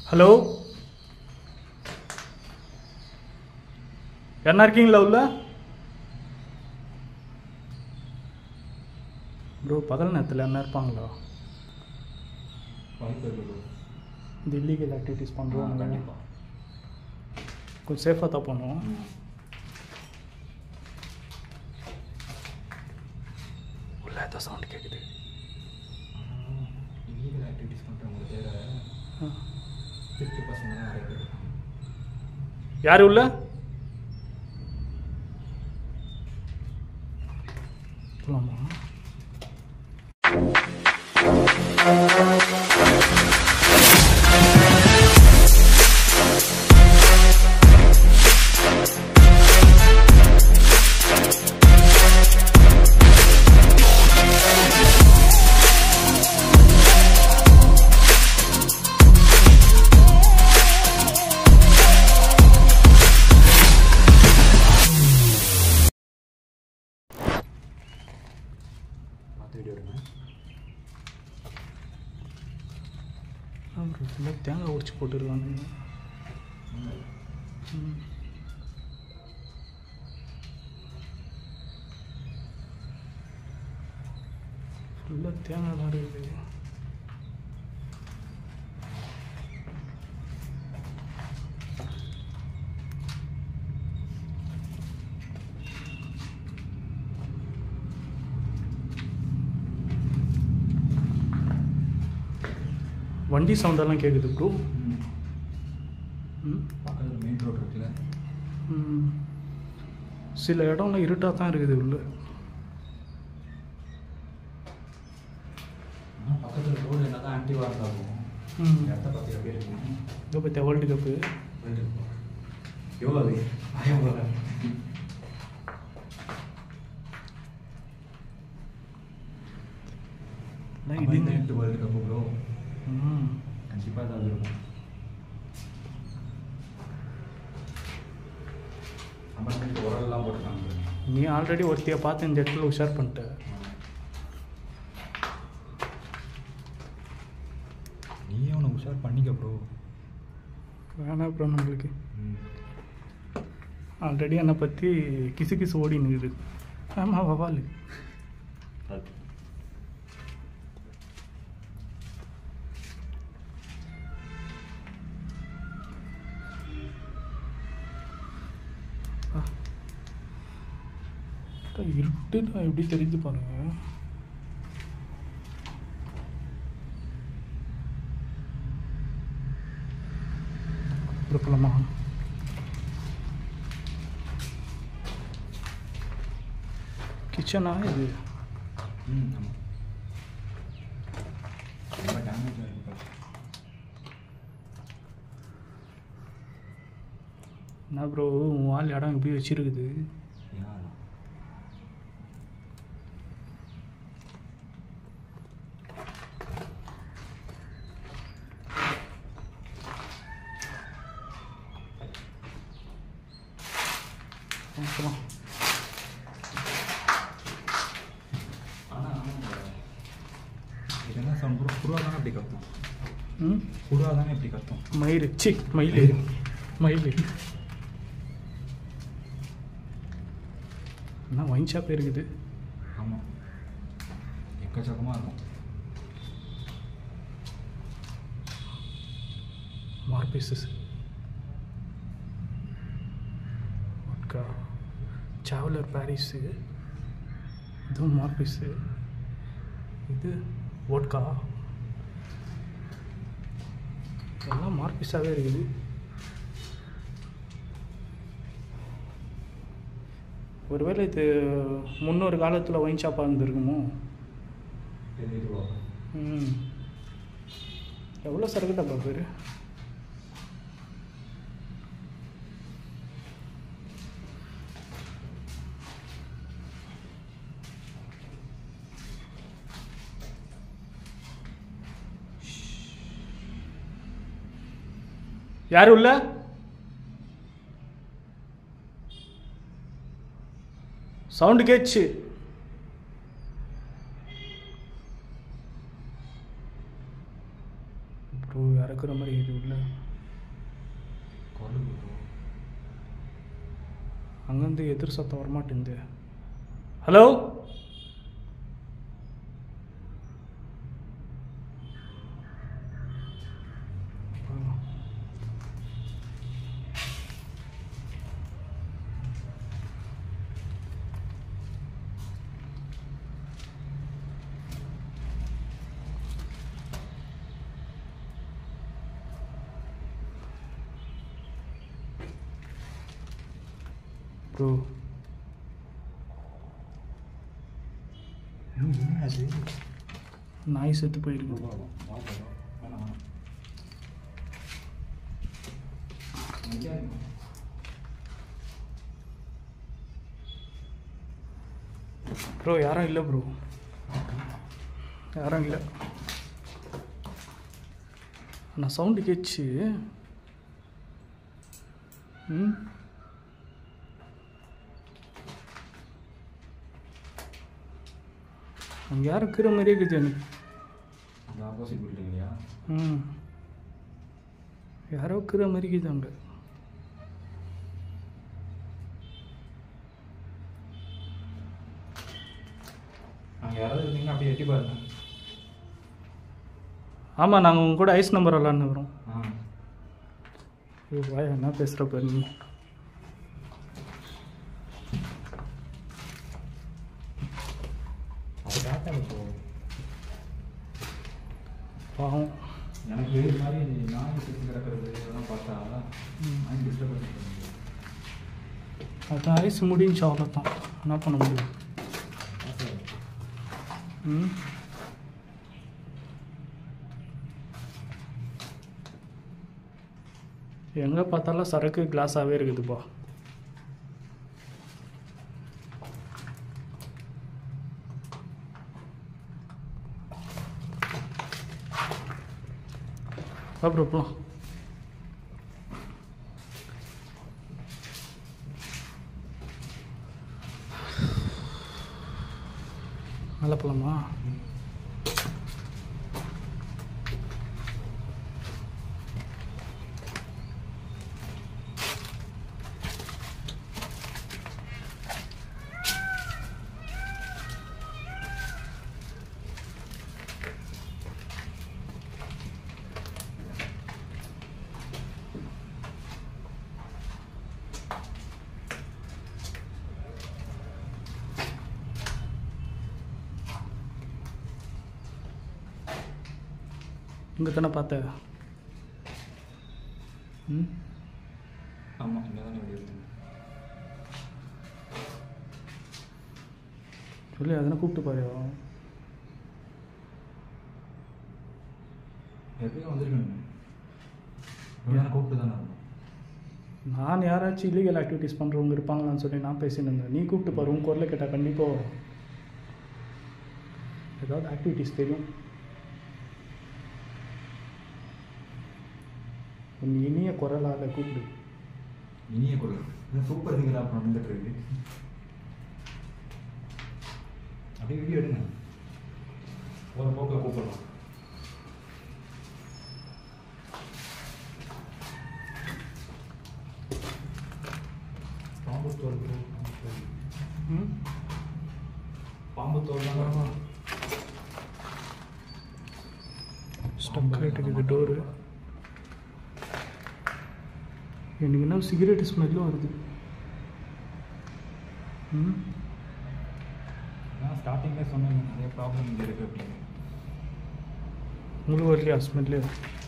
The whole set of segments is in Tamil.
ஹலோ, என்ன இருக்கீங்களா உள்ள? ப்ரோ பகல் நேரத்தில் என்ன இருப்பாங்களா? இந்த இல்லீகல் ஆக்டிவிட்டீஸ் பண்ணுறோம். கொஞ்சம் சேஃபாக தான் பண்ணுவோம். உள்ள ஏதோ சவுண்ட் கேட்குது. இல்லீகல் ஆக்டிவிட்டீஸ் பண்ணுறவங்க பேர திருட்டு பசங்க நிறைய பேர் இருக்காங்க. யார் உள்ள? போலாமா? வீடியோ எடுங்க. ஃபுல்லாக தேங்காய் உரிச்சு போட்டுருக்காங்க. ஃபுல்லாக தேங்காய்லாம் இருக்குது. வண்டி சவுண்டெல்லாம் கேட்குது ப்ரோ. பக்கத்தில் மெயின் ரோடு இருக்குல்ல, சில இடம்லாம் இருட்டாக தான் இருக்குது உள்ள. பக்கத்தில் ரோடு என்ன தான் ஆக்டிவாக இருந்தாலும் இடத்த பற்றி எப்படி இருக்குங்க? இதை பற்றி வேர்ல்டு கப்பு எவ்வளோ அது எவ்வளோ இது வேர்ல்டு கப்பு ப்ரோ. கண்டிப்பாக ஏதாவது இருக்கும். அப்புறம் உரல்லாம் போட்டுருக்காங்க. நீ ஆல்ரெடி ஒருத்தையை பார்த்து இந்த இடத்துல உஷார் பண்ணிட்ட. நீயே அவனை உஷார் பண்ணிக்க ப்ரோ. வேணா ப்ரோ, நம்மளுக்கு ஆல்ரெடி என்னை பற்றி கிசு கிசு ஓடி நிற்குது. ஆமாம் வவால். இருட்டு நான் எப்படி தெரிஞ்சு பாருங்க. இருக்கலாமா? கிச்சனா இது? ஆமாம். ரொம்ப டேமேஜ் ஆகிருக்கு. என்ன ப்ரோ உன் ஆள் இடம் எப்படி வச்சிருக்குது? இதெல்லாம் சவுண்ட் ப்ரோ. புறா தானே எப்படி கத்தும்? புறா தானே எப்படி கத்தும்? மயில். சி மயில் மயில். என்ன ஒயின் ஷாப் இருக்குது? ஆமாம், எக்கச்சக்கமாக இருக்கும். மார்பீசஸ், ஒட்கா, சாவலர் பாரிஸு, இதுவும் மார்பீஸு, இது ஓட்கா, எல்லாம் மார்பீஸாகவே இருக்குது. ஒருவேளை இது முன்னொரு காலத்தில் ஒயின் ஷாப்பாக இருந்திருக்குமோ? எவ்வளோ சரக்கு டப்பா பேர்? யார் உள்ள? Sound catch. ப்ரோ இறக்குற மாதிரி இது உள்ள குரல் ப்ரோ. அங்கேருந்து எதிர் சத்தம் வரமாட்டேங்குது. ஹலோ ப்ரோ என்ன அது? நாய் செத்து போயிருக்கு. ப்ரோ யாரும் இல்லை ப்ரோ, யாரும் இல்லை. நான் சவுண்டு கேட்சி. அங்கே யாரும் இருக்கிற மாதிரியே இருக்குது எனக்கு. ஆப்போசிட் பில்டிங்லையா? யாரோ இருக்கிற மாதிரி இருக்குது அங்கே. அங்கே யாராவது இருந்தீங்கன்னா அப்படியே எட்டி பாருங்க. ஆமாம், நாங்கள் உங்க கூட ஐஸ் நம்பர் விளாட்னு வரோம். ஆ வாயா என்ன பேசுகிற நீ? அது டாட்டா ப்ரோ. பாவம். எனக்கு இது மாதிரி நாய் சுற்றி கிடக்கிறது இதெல்லாம் பார்த்தா நாய் டிஸ்டர்ப் பண்ணிட்டு. அதான் ஐஸ் முடிஞ்சு அவ்வளோதான், என்ன பண்ண முடியும்? எங்கே பார்த்தாலும் சரக்கு கிளாஸாகவே இருக்குதுப்பா. அப்புறம் போகலாம். நல்லா போகலாமா? இங்கே தானே பார்த்தேன். ஆமாம், இங்கே தானே வெளியே இருக்கு. சொல்லி அதனை கூப்பிட்டு பாரு. எப்பயும் வந்திருக்கணும், இப்படியான கூப்பிட்டு தானே இருக்கும். நான் யாராச்சும் இல்லீகல் ஆக்டிவிட்டீஸ் பண்ணுறவங்க இருப்பாங்களான்னு சொல்லி நான் பேசின்னு இருந்தேன். நீ கூப்பிட்டு பாரு, உன் குரலை கேட்டால் கண்டிப்பாக ஏதாவது ஆக்டிவிட்டீஸ் தெரியும். உன் இனிய குரலால் கூப்பிடு. இனிய குரல் சூப்பர் சிங்கராக அப்புறம் வந்துட்டு இருக்கு. அப்படியே வீடியோ எடுங்க, ஒரு போக்கில் கூப்பிடலாம். பாம்புத்தோல் பாம்புத்தோல் தான் ஸ்டக் ஆகிட்டு டோரு. எனக்கு என்ன சிகரெட் ஸ்மெல்லும் வருது. நான் ஸ்டார்டிங்லேயே சொன்னேன் நிறைய ப்ராப்ளம் இங்கே இருக்குது அப்படின்னு. உங்களுக்கு வரலையா ஸ்மெல்லு?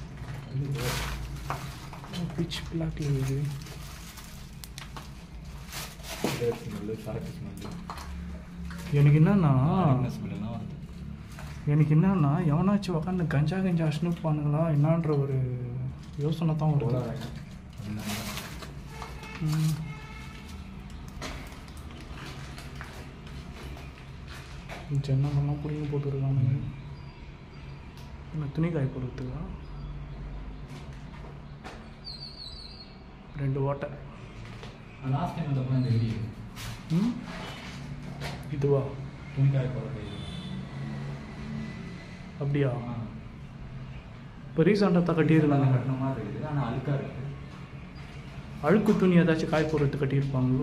பிச் பிளாக்ல இருக்குது. ஸ்மெல்லு, சரக்கு ஸ்மெல்லு. எனக்கு என்னன்னா ஸ்மெல்லாம் வருது. எனக்கு என்னன்னா எவனாச்சும் உக்காந்து கஞ்சா ஸ்னூப்பானுங்களா என்னான்ற ஒரு யோசனை தான் வருது. ஜன்னமெல்லாம் பிடிங்கி போட்டுருக்கானுங்க. என்ன துணி காய போடுறதுக்கா? 2 ஓட்டை. லாஸ்ட் டைம் வந்தப்போ இந்த வீடியோ இதுவா துணிக்காய போடுறது அப்படியா? இப்போ ரீசெண்டாக கட்டியிருக்காங்க. கட்டின மாதிரி இருக்குது, ஆனால் அழுக்காக இருக்குது. அழுக்கு துணி ஏதாச்சும் காய் போடுறதுக்கு கட்டியிருப்பாங்களோ?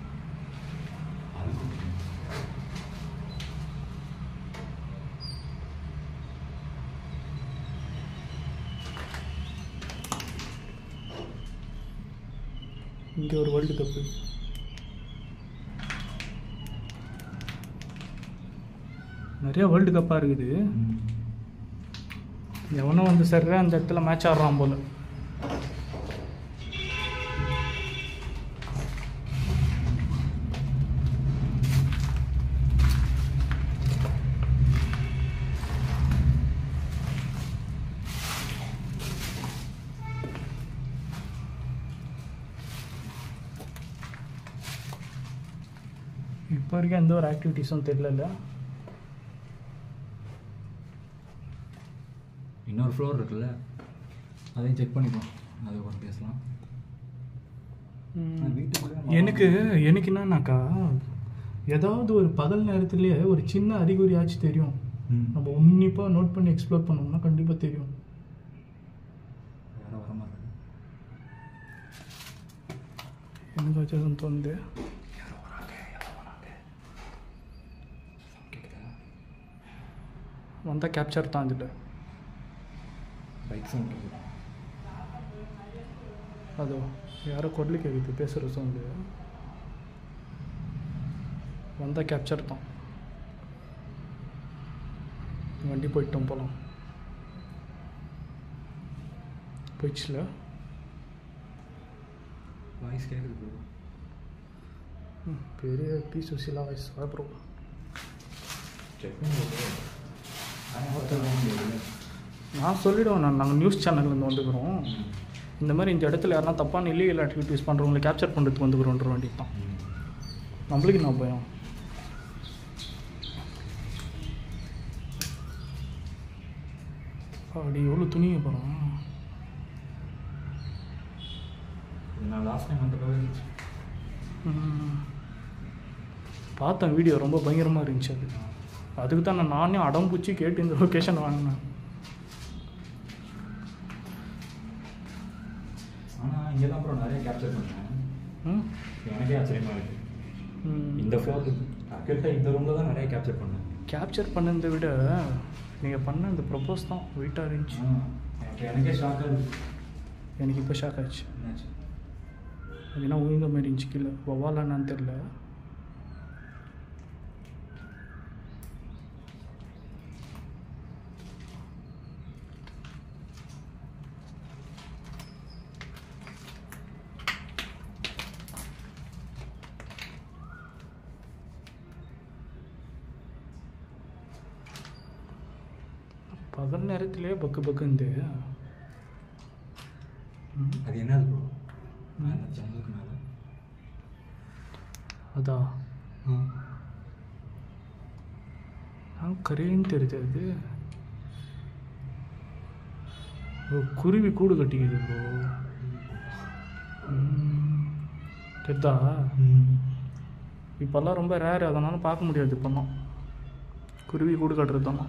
இங்கே ஒரு வேர்ல்டு கப்பு. நிறைய வேர்ல்டு கப்பாக இருக்குது. எவனும் வந்து சரியாக அந்த இடத்துல மேட்ச் ஆடுறான் போல. இப்போ வரைக்கும் எந்த ஒரு ஆக்டிவிட்டீஸும் தெரியல. இன்னொரு ஃப்ளோர் இருக்குல்ல, அதையும் செக் பண்ணிக்கலாம், அதை கூட பேசலாம். எனக்கு என்னன்னாக்கா, ஏதாவது ஒரு பகல் நேரத்துலேயே ஒரு சின்ன அறிகுறியாச்சும் தெரியும். நம்ம உன்னிப்பாக நோட் பண்ணி எக்ஸ்ப்ளோர் பண்ணோம்னா கண்டிப்பாக தெரியும். எனக்கு வச்சதுன்னு தோணுது. வந்தால் கேப்சர் தான் இதுல. பைக் சவுண்ட் அதோ யாரோ கொடலி கேட்குது பேசுகிற சவுண்டு. வந்தால் கேப்சர் தான். வண்டி போயிட்டோம், போகலாம். போயிடுச்சுல வாய்ஸ் கேட்குது. பெரிய piece Sushila voice bro. Check பண்ணி நான் சொல்லிவிடுவேன். நாங்கள் நியூஸ் சேனல்லேருந்து வந்துக்கிறோம். இந்த மாதிரி இந்த இடத்துல யாருன்னா தப்பான இல்லீகல் ஆக்டிவிட்டீஸ் பண்ணுறவங்களை கேப்சர் பண்ணுறதுக்கு வந்துக்கிறோன்ற வேண்டி தான். நம்மளுக்கு என்ன பயம்? அப்படி எவ்வளோ துணியை போகிறோம். நான் லாஸ்ட் டைம் வந்தப்பவே பார்த்தேன் வீடியோ, ரொம்ப பயங்கரமாக இருந்துச்சு. அதுக்கு தான் நானே அடம்பூச்சி கேட்டு இந்த லொக்கேஷன் வாங்கினேன். ஆனால் இங்கே தான் அப்புறம் நிறைய கேப்சர் பண்ணேன். எனக்கே ஆச்சரியமாக இருக்குது. இந்த ஃப்ளோர் கிட்ட இந்த ரூமில் தான் நிறைய கேப்சர் பண்ணேன். கேப்சர் பண்ணதை விட நீங்கள் பண்ண இந்த ப்ரப்போஸ் தான் வெயிட்டாக இருந்துச்சு. எனக்கே ஷாக்காக இருக்குது. எனக்கு இப்போ ஷாக் ஆச்சு. என்னாச்சு? அது என்ன உயிந்த மாதிரி இருந்துச்சு கீழே. வவாலான்னு தெரில. பகல் நேரத்துலேயே பக்குந்து. அது என்னது ப்ரோ? ஜன்னலுக்கு மேலே அதான் நான் கரைன்னு தெரியுது. அது குருவி கூடு கட்டிக்குது ப்ரோ. தெரிதா? இப்போல்லாம் ரொம்ப ரேர், அதனால பார்க்க முடியாது. இப்போலாம் குருவி கூடு கட்டுறது தானே.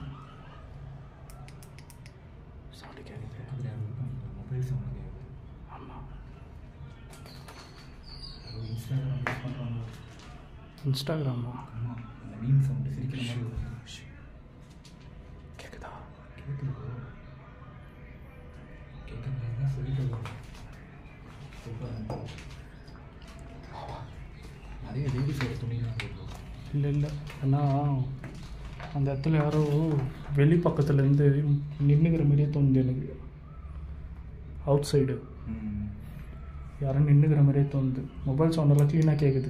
இன்ஸ்டாகிராமா? கேக்குதா? நிறைய லேடிஸோட துணி இல்லை ஏன்னா அந்த இடத்துல யாரோ வெளி பக்கத்துலேருந்து நின்றுக்கிற மாதிரியே தோணுது எனக்கு. அவுட் சைடு யாரும் நின்றுக்கிற மாதிரியே தோணுது. மொபைல் சவுண்டெல்லாம் க்ளீனாக கேட்குது.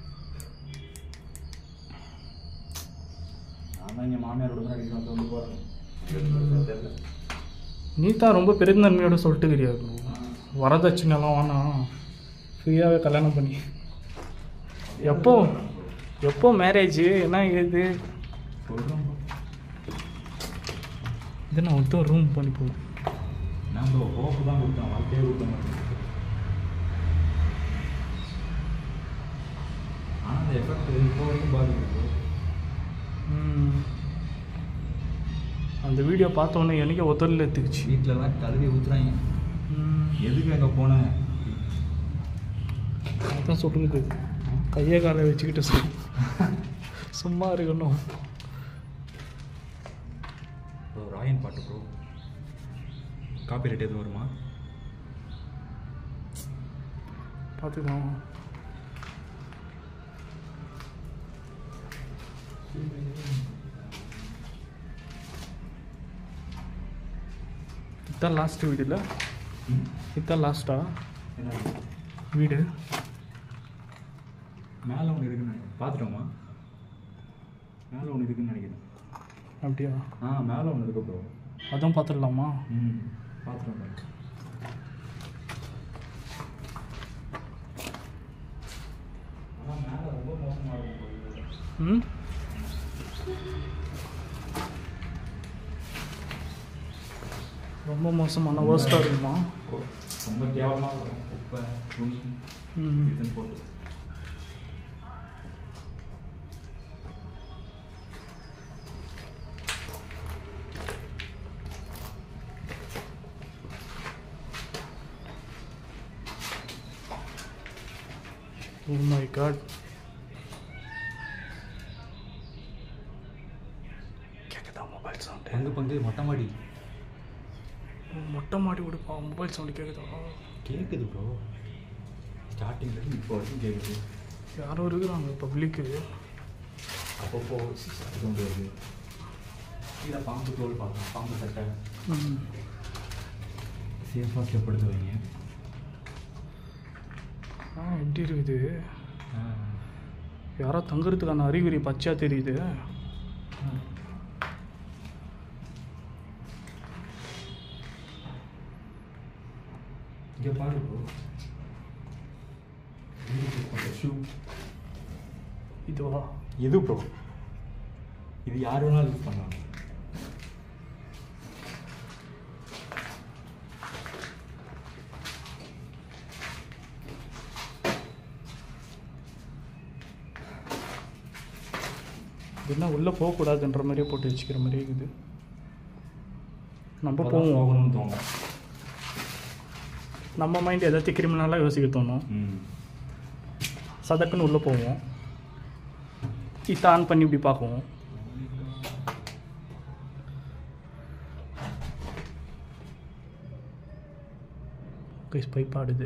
இங்கே மாமியாரோட வந்து போகிறேன். நீ தான் ரொம்ப பெருந்தன்மையோட சொல்லிட்டுக்கிறியா? வரதட்சணைலாம் வேணாம், ஃப்ரீயாகவே கல்யாணம் பண்ணி. எப்போ மேரேஜ் என்ன ஏது? இது நான் ஒருத்தர் ரூம் பண்ணி போகுது. நான் ஹோப்பு தான் கொடுத்தேன், வாழ்க்கையே கொடுத்த மாட்டேன். ஆனால் அந்த எஃபெக்ட் இப்போ வரைக்கும் பாதிக்குது. அந்த வீடியோ பார்த்தோன்னே எனக்கே ஒத்தரில் எடுத்துக்கிச்சு. வீட்டிலலாம் கழுவி ஊற்றுறாங்க. எதுக்கு அங்கே போனேன் அதான் சொல்லுது. கையை காலை வச்சுக்கிட்டு சும்மா இருக்கணும். ப்ரோ ராயன் பாட்டு ப்ரோ காப்பி ரைட் எதுவும் வருமா? பார்த்துக்கலாம். இதான் லாஸ்ட் வீடு இல்லை? இதான் லாஸ்ட்டா வீடு? மேலே ஒன்று இருக்குன்னு பார்த்துட்டோமா? மேலே ஒன்று இருக்குன்னு நினைக்கிறேன். அப்படியா? மேலே ஒன்று இருக்கு ப்ரோ. அதான் பார்த்துடலாமா? பார்த்துட்டோம். ஆனால் மேலே ரொம்ப மோசமாக இருக்கும். ரொம்ப மோசமான வேர்ஸ்ட்டாக இருக்குமா? ரொம்ப கேவலமாக இருக்கும். குப்பை துணி இதுன்னு போட்டு. Oh my god. கேக்குதா மொபைல் சவுண்ட்? பங்கு மொட்டை மாடி. மொட்டை மாடி விடுப்பா. மொபைல் சவுண்டு கேட்குதா? கேட்குது ப்ரோ. ஸ்டார்டிங்லேருந்து இப்போ வரைக்கும் கேட்குது. யாரோ இருக்கிறாங்க பப்ளிக்கு. அப்பப்போ சவுண்டு வருது. இல்லை பாம்பு தோல் பார்க்கலாம். பாம்பு சட்டை சேஃபாக ஸ்டெப்படுத்து வைங்க. எப்படி இருக்குது? யாரோ தங்குறதுக்கான அறிகுறி பச்சையாக தெரியுது. இங்கே பாரு ப்ரோ. ஷூ இதுவா? இது ப்ரோ. இது யார் வேணாலும் யூஸ் பண்ணலாம். என்ன உள்ளே போகக்கூடாதுன்ற மாதிரியே போட்டு வச்சுக்கிற மாதிரியே இருக்குது. நம்ம போகணும்னு தோணும். நம்ம மைண்ட் ஏதாச்சும் கிரிமினலாக யோசிக்க தோணும். சதக்குன்னு உள்ளே போவோம். இதை ஆன் பண்ணி இப்படி பார்க்குவோம். பைப் ஆடுது.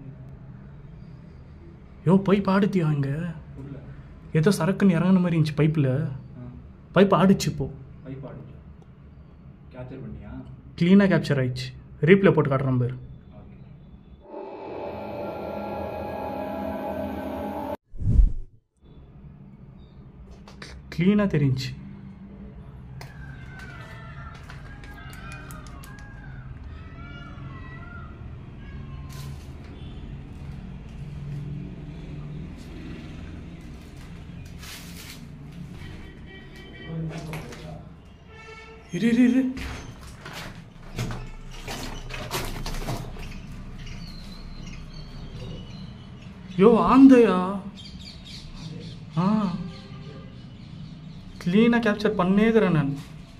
பைப் ஆடுத்தியா? இங்கே ஏதோ சரக்குன்னு இறங்கின மாதிரி இருந்துச்சு பைப்பில். பைப் ஆடிச்சு. இப்போ பைப் ஆடிச்சு. கேப்சர் பண்ணியா? க்ளீனாக கேப்சர் ஆயிடுச்சு. ரீப்ளே போட்டு காட்டுறேன் பேர். க்ளீனாக தெரிஞ்சு. இரு ஆந்தையா? க்ளீனாக கேப்சர் பண்ணேக்கிறேன் நான்.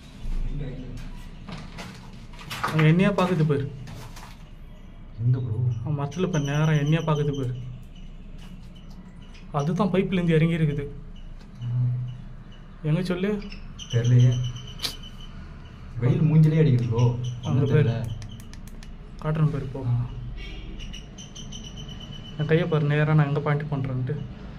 அங்கே என்னையா பார்க்குது பேர். எங்கே ப்ரோ? மரத்தில் இப்போ நேரம் என்னையா பார்க்குது பேர். அதுதான் பைப்லேருந்து இறங்கி இருக்குது. எங்கே சொல்லு? தெரியலையே. வெயில் மூஞ்சிலே அடிக்குது ப்ரோ. அங்கே பேர் காட்டுறேன் பேர். இப்போ என் கையை பாரு நேராக நான் எங்கே பாயிண்ட் பண்ணுறேன்ட்டு.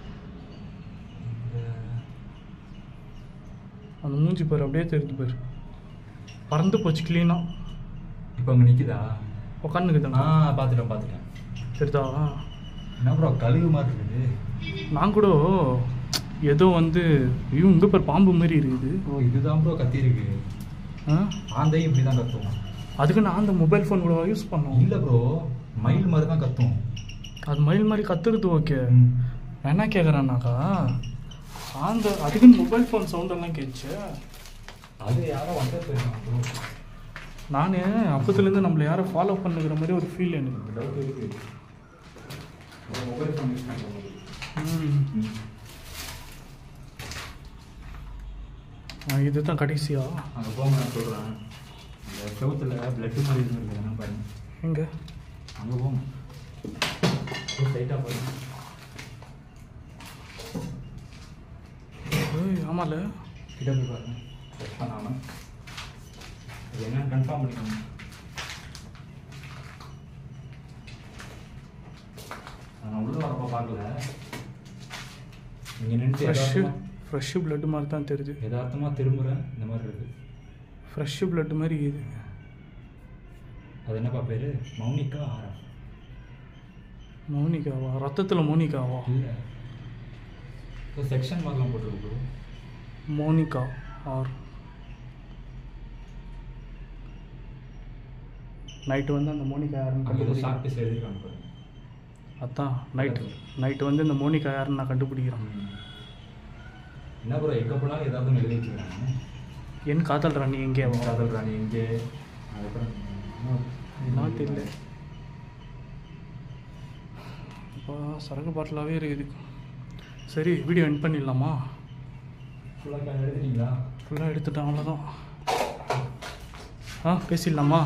அந்த மூஞ்சி பாரு அப்படியே தெரியுது பேர். பறந்து போச்சு க்ளீனாக. இப்போ அங்கே நிற்குதா? உட்காந்துக்குதா? பார்த்துட்டேன். சரிதா? என்ன ப்ரோ கழிவு மாதிரி இருக்குது. நான் கூட ஏதோ இங்கே பேர் பாம்பு மாதிரி இருக்குது. ப்ரோ இதுதான் ப்ரோ கத்தி இருக்கு. ஆந்தையும் இப்படி தான் கத்தும். அதுக்கு நான் அந்த மொபைல் ஃபோன் கூட யூஸ் பண்ணோம். இல்லை ப்ரோ மயில் மாதிரி தான் கத்தும். அது மயில் மாதிரி கத்துறது ஓகே. நான் என்ன கேட்குறேன்னாக்கா அந்த அதுக்குன்னு மொபைல் ஃபோன் சவுண்டெல்லாம் கேட்டுச்சு. அது யாரோ வந்து போயிருக்காங்க ப்ரோ. நான் அப்பத்துலேருந்து நம்மளை யாரை ஃபாலோ பண்ணுங்கிற மாதிரி ஒரு ஃபீல் எனக்கு டவுட் இருக்குது. மொபைல் ஃபோன் யூஸ் பண்ணுற மாதிரி. இதுதான் கடைசியா? அங்கே போங்க நான் சொல்கிறேன். இந்த செவத்தில் பிளட்டு மாதிரி எதுவும் இருக்குது என்ன பாருங்க. எங்கே? அங்கே போங்க ஸ்ட்ரைட்டாக பாருங்க. ஆமாம்ல கிட்ட போய் பாருங்க. செக் பண்ணாமல் அது என்னன்னு கன்ஃபார்ம் பண்ணிக்கோங்க. நான் உள்ள வரப்போ பார்க்கல. நீங்கள் நின்று ஃப்ரெஷ்ஷு பிளட்டு மாதிரி தான் தெரியுது. யதார்த்தமாக திரும்புகிறேன் இந்த மாதிரி இருக்குது. ஃப்ரெஷ்ஷு பிளட்டு மாதிரி இது. அது என்னப்பா பேர்? மௌனிகா ஆரா? மௌனிகாவா? ரத்தத்தில் மௌனிகாவா? இல்லை செக்ஷன் மாதிரிலாம் போட்டுருக்கு. மோனிகா ஆர் நைட்டு வந்து அந்த மோனிகா யாருன்னு கண்டுபிடிக்கிறேன். அதான் நைட்டு வந்து இந்த மோனிகா யாருன்னு நான் கண்டுபிடிக்கிறேன். என்ன ப்ரோ எங்கே போனாலும் ஏதாவது எழுதி வச்சுக்கிறாங்க. என் காதல் ராணி எங்கே? காதல் ராணி எங்கே? என்ன தெரியல. இப்போ சரக்கு பாட்டிலாகவே இருக்குது. சரி வீடியோ எண்ட் பண்ணிடலாமா? ஃபுல்லாக எடுத்துட்டீங்களா? ஃபுல்லாக எடுத்துட்டேன், அவ்வளோதான். பேசிடலாமா?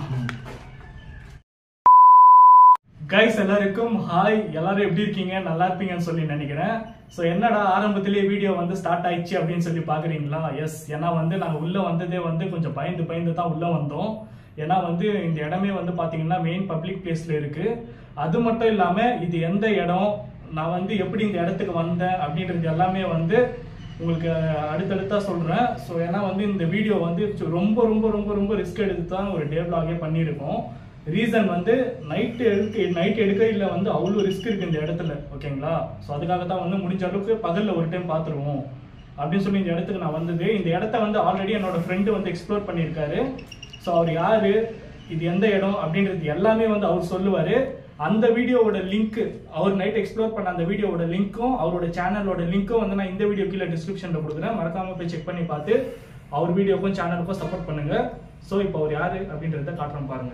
கைஸ் எல்லாருக்கும் ஹாய். எல்லாரும் எப்படி இருக்கீங்க? நல்லா இருப்பீங்கன்னு சொல்லி நினைக்கிறேன். ஸோ என்னடா ஆரம்பத்திலேயே வீடியோ வந்து ஸ்டார்ட் ஆயிடுச்சு அப்படின்னு சொல்லி பார்க்குறீங்களா? எஸ், ஏன்னா வந்து நாங்கள் உள்ளே வந்ததே வந்து கொஞ்சம் பயந்து தான் உள்ளே வந்தோம். ஏன்னா வந்து இந்த இடமே வந்து பார்த்தீங்கன்னா மெயின் பப்ளிக் பிளேஸில் இருக்குது. அது மட்டும் இல்லாமல் இது எந்த இடம், நான் வந்து எப்படி இந்த இடத்துக்கு வந்தேன் அப்படின்றது எல்லாமே வந்து உங்களுக்கு அடுத்தடுத்தா சொல்கிறேன். ஸோ ஏன்னா வந்து இந்த வீடியோ வந்து ரொம்ப ரொம்ப ரொம்ப ரொம்ப ரிஸ்க் எடுத்து தான் ஒரு டே vlog பண்ணியிருக்கோம். ரீசன் வந்து நைட் எடுக்க இல்லை வந்து அவ்வளோ ரிஸ்க் இருக்குது இந்த இடத்துல, ஓகேங்களா? ஸோ அதுக்காக தான் வந்து முடிஞ்ச அளவுக்கு பகலில் ஒரு டைம் பார்த்துருவோம் அப்படின்னு சொல்லி இந்த இடத்துக்கு நான் வந்தது. இந்த இடத்த வந்து ஆல்ரெடி என்னோட ஃப்ரெண்டு வந்து எக்ஸ்ப்ளோர் பண்ணியிருக்காரு. ஸோ அவர் யார், இது எந்த இடம் அப்படின்றது எல்லாமே வந்து அவர் சொல்லுவார். அந்த வீடியோவோட லிங்க், அவர் நைட் எக்ஸ்ப்ளோர் பண்ண அந்த வீடியோவோட லிங்க்கும் அவரோட சேனலோட லிங்க்கும் வந்து நான் இந்த வீடியோ கீழே டிஸ்கிரிப்ஷனில் கொடுக்குறேன். மறக்காம போய் செக் பண்ணி பார்த்து அவர் வீடியோக்கும் சேனலுக்கும் சப்போர்ட் பண்ணுங்க. ஸோ இப்போ அவர் யார் அப்படின்றத காட்டுறோம் பாருங்க.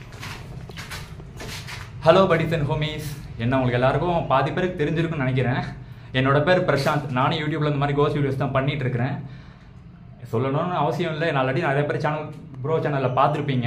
ஹலோ படிஸ் அண்ட் ஹோமிஸ், என்ன உங்களுக்கு எல்லாருக்கும் பாதி பேருக்கு தெரிஞ்சிருக்குன்னு நினைக்கிறேன். என்னோட பேர் பிரசாந்த். நானும் யூடியூப்ல இந்த மாதிரி கோஸ் வீடியோஸ் தான் பண்ணிட்டு இருக்கிறேன். சொல்லணும்னு அவசியம் இல்லை, நான் ஆல்ரெடி நிறைய பேர் ப்ரோ சேனலில் பார்த்துருப்பீங்க.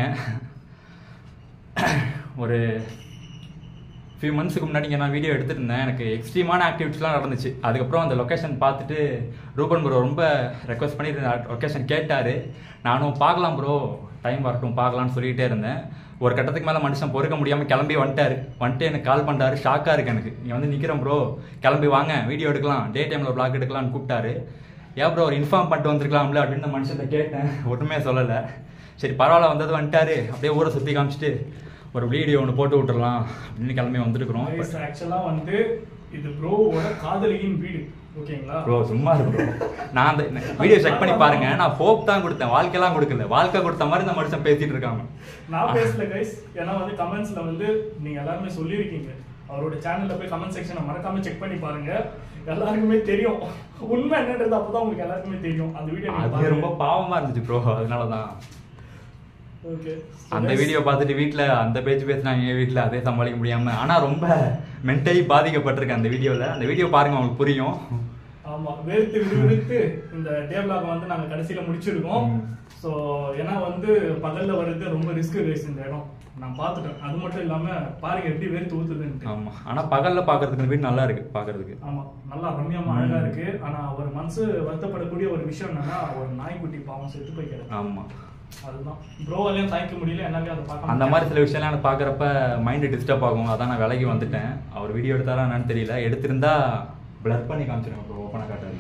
ஒரு ஃபியூ மந்த்ஸுக்கு முன்னாடி நான் வீடியோ எடுத்துட்டு இருந்தேன். எனக்கு எக்ஸ்ட்ரீமான ஆக்டிவிட்டிஸ்லாம் நடந்துச்சு. அதுக்கப்புறம் அந்த லொக்கேஷன் பார்த்துட்டு ரூபன் ப்ரோ ரொம்ப ரெக்வஸ்ட் பண்ணி லொக்கேஷன் கேட்டார். நானும் பார்க்கலாம் ப்ரோ, டைம் வரட்டும் பார்க்கலான்னு சொல்லிகிட்டே இருந்தேன். ஒரு கட்டத்துக்கு மேலே மனுஷன் பொறுக்க முடியாமல் கிளம்பி வந்துட்டு எனக்கு கால் பண்ணுறாரு. ஷாக்காக இருக்குது எனக்கு. நீ வந்து நிற்கிறேன் ப்ரோ, கிளம்பி வாங்க வீடியோ எடுக்கலாம், டே டைமில் vlog எடுக்கலாம்னு கூப்பிட்டாரு. ஏன் ப்ரோ ஒரு இன்ஃபார்ம் பண்ணிட்டு வந்துருக்கலாம்ல அப்படின்னு அந்த மனுஷத்தை கேட்டேன். ஒன்றுமே சொல்லலை. சரி பரவாயில்ல, வந்தது வந்துட்டாரு, அப்படியே ஊரை சுற்றி காமிச்சிட்டு ஒரு வீடியோ ஒன்று போட்டு விட்டுறலாம் அப்படின்னு கிளம்பி வந்துருக்குறோம். ஆக்சுவலாக வந்து இது ப்ரோவோட காதலியின் வீடு, ஓகேங்களா? ப்ரோ சும்மா இருக்கு ப்ரோ. நான் அந்த வீடியோ செக் பண்ணி பாருங்க. நான் ஹோப் தான் கொடுத்தேன், வாழ்க்கையெல்லாம் கொடுக்கல. வாழ்க்கை கொடுத்த மாதிரி இந்த மனுஷன் பேசிட்டு இருக்காங்க. நான் பேசல கைஸ். ஏன்னா வந்து கமெண்ட்ஸ்ல வந்து நீங்க எல்லாருமே சொல்லியிருக்கீங்க. அவரோட சேனல்ல போய் கமெண்ட் செக்ஷனை மறக்காம செக் பண்ணி பாருங்க. எல்லாருக்குமே தெரியும் உண்மை என்னன்றது. அப்பதான் உங்களுக்கு எல்லாருக்குமே தெரியும். அந்த வீடியோ அது ரொம்ப பாவமா இருந்துச்சு ப்ரோ, அதனாலதான். ஓகே, அந்த வீடியோ பார்த்துட்டு வீட்டில் அந்த பேச்சு பேசினாங்க. எங்கள் வீட்டில் அதே சமாளிக்க முடியாமல், ஆனால் ரொம்ப மென்டலி பாதிக்கப்பட்டிருக்கேன் அந்த வீடியோவில். அந்த வீடியோ பாருங்க, உங்களுக்கு புரியும். ஆமாம், வெறுத்து இந்த டே vlog வந்து நாங்கள் கடைசியில் முடிச்சிருக்கோம். ஸோ ஏன்னா வந்து பகலில் வர்றது ரொம்ப ரிஸ்க் கைஸ். இந்த இடம் நான் பார்த்துட்டேன். அது மட்டும் இல்லாமல் பாருங்க எப்படி வேர்த்து ஊற்றுதுன்ட்டு. ஆமாம், ஆனால் பகலில் பார்க்கறதுக்கு வீடு நல்லா இருக்கு பார்க்கறதுக்கு. ஆமாம், நல்லா ரம்யமாக அழகாக இருக்கு. ஆனால் ஒரு மனசு வருத்தப்படக்கூடிய ஒரு விஷயம் என்னன்னா, ஒரு நாய்க்குட்டி பாவம் செத்து போய்க்கிறது. ஆமாம், அதுதான் ப்ரோவாலையும் தாய்க்க முடியல, என்னாலையும் அதை பார்க்க. அந்த மாதிரி சில விஷயம்லாம் எனக்கு பார்க்குறப்ப மைண்டு டிஸ்டர்ப் ஆகும். அதான் நான் விலகி வந்துட்டேன். அவர் வீடியோ எடுத்தாரா என்னன்னு தெரியல. எடுத்திருந்தா பிளர் பண்ணி காமிச்சிருங்க ப்ரோ, ஓப்பனாக காட்டாது.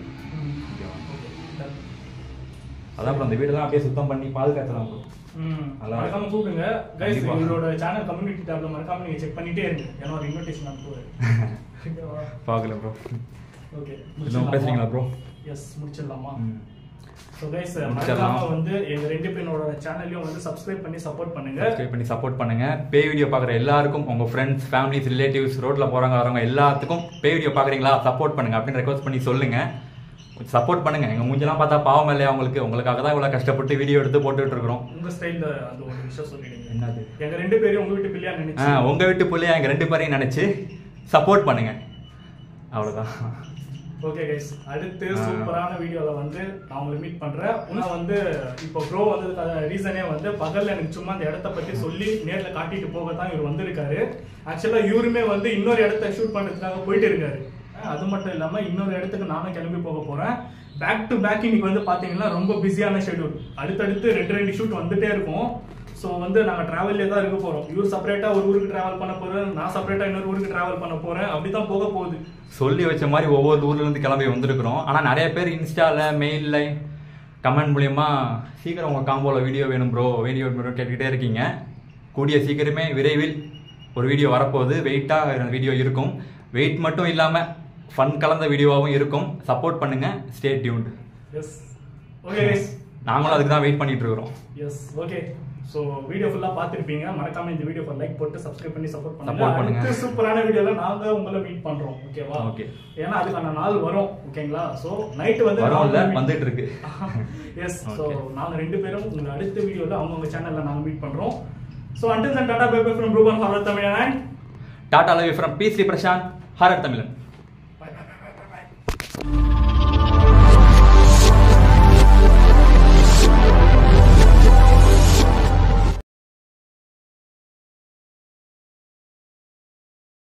அதான் அப்புறம் அந்த வீடெல்லாம் அப்படியே சுத்தம் பண்ணி பாதுகாத்துலாம் ப்ரோ. மறக்காம கூப்பிடுங்க கைஸ். இவரோட சேனல் கம்யூனிட்டி டேப்ல மறக்காம நீங்க செக் பண்ணிட்டே இருங்க. ஏன்னா ஒரு இன்விடேஷன் அனுப்புறேன். பார்க்கல ப்ரோ. ஓகே, பேசுறீங்களா ப்ரோ? எஸ், முடிச்சிடலாமா? ஸோ கைஸ் மறக்காம வந்து எங்க ரெண்டு பேரோட சேனலையும் வந்து சப்ஸ்கிரைப் பண்ணி சப்போர்ட் பண்ணுங்க. சப்ஸ்கிரைப் பண்ணி சப்போர்ட் பண்ணுங்க. பே வீடியோ பார்க்குற எல்லாருக்கும், உங்க ஃப்ரெண்ட்ஸ், ஃபேமிலிஸ், ரிலேட்டிவ்ஸ், ரோட்ல போறவங்க வரவங்க எல்லாத்துக்கும் பே வீடியோ பார்க்குறீங்களா சப்போர்ட் பண்ணுங்க அப்படின்னு ரெக்வஸ்ட் பண்ணி சொல்லுங்க. சப்போர்ட் பண்ணுங்க. எங்க மூஞ்செல்லாம் பார்த்தா பாவம் இல்லையா உங்களுக்கு? உங்களுக்காக தான் இவ்வளவு கஷ்டப்பட்டு வீடியோ எடுத்து போட்டுட்டு இருக்கிறோம். உங்க ஸ்டைல்ல அது ஒரு விஷயம் சொல்லிடுங்க. என்னது? எங்க ரெண்டு பேரையும் உங்க வீட்டு பிள்ளையா நினைச்சு, உங்க வீட்டு பிள்ளையா எங்க ரெண்டு பேரையும் நினைச்சு சப்போர்ட் பண்ணுங்க. அவ்வளவுதான். ஓகே கைஸ், அடுத்து சூப்பரான வீடியோல வந்து நான் உங்களை மீட் பண்றேன். இன்னும் வந்து இப்போ ப்ரோ வந்ததுக்கான ரீசனே வந்து பகல்ல எனக்கு சும்மா அந்த இடத்த பத்தி சொல்லி நேர்ல காட்டிட்டு போக தான் இவர் வந்திருக்காரு. ஆக்சுவலா இவருமே வந்து இன்னொரு இடத்த ஷூட் பண்றதுக்காக போயிட்டு இருக்காரு. அது மட்டும் இல்லாம இன்னொரு இடத்துக்கு நானும் கிளம்பி போக போறேன். பேக் டு பேக் இன்னைக்கு வந்து பாத்தீங்கன்னா ரொம்ப பிஸியான ஷெட்யூல். அடுத்தடுத்து 2 ஷூட் வந்துட்டே இருக்கும். ஸோ வந்து நாங்கள் ட்ராவல்லே தான் இருக்க போகிறோம். இவர் செப்பரேட்டாக ஒரு ஊருக்கு ட்ராவல் பண்ண போகிறேன், நான் செப்பரேட்டாக இன்னொரு ஊருக்கு ட்ராவல் பண்ண போகிறேன். அப்படி தான் போக போகுது. சொல்லி வச்ச மாதிரி ஒவ்வொரு ஊர்லேருந்து கிளம்பி வந்திருக்கிறோம். ஆனால் நிறைய பேர் இன்ஸ்டாவில் மெயிலில் கமெண்ட் மூலயமா சீக்கிரம் உங்கள் காம்போவில் வீடியோ வேணும் ப்ரோ, வீடியோ கேட்டுக்கிட்டே இருக்கீங்க. கூடிய சீக்கிரமே விரைவில் ஒரு வீடியோ வரப்போகுது. வெயிட்டாக வீடியோ இருக்கும். வெயிட் மட்டும் இல்லாமல் ஃபன் கலந்த வீடியோவாகவும் இருக்கும். சப்போர்ட் பண்ணுங்கள். Stay tuned. Yes okay guys, நாங்களும் அதுக்கு தான் வெயிட் பண்ணிட்டு இருக்கிறோம். S okay. ஸோ வீடியோ ஃபுல்லாக பார்த்துருப்பீங்க. மறக்காம இந்த வீடியோ லைக் போட்டு சப்ஸ்கிரைப் பண்ணி சப்போர்ட் பண்ணுங்க. சூப்பரான வீடியோவில் நாங்கள் உங்களை மீட் பண்ணுறோம். ஓகேவா? ஓகே. ஏன்னா அதுக்கான நாள் வரும். ஓகேங்களா? ஸோ நைட்டு வந்து வந்துட்டு இருக்கு. எஸ். ஸோ நாங்கள் 2 பேரும் உங்களை அடுத்த வீடியோவில் அவங்கவுங்க சேனலில் நாங்கள் மீட் பண்ணுறோம். So until then, tata bye bye from Ruben Horror Tamil and tata love you from P. Sri Prashant Horror Tamil.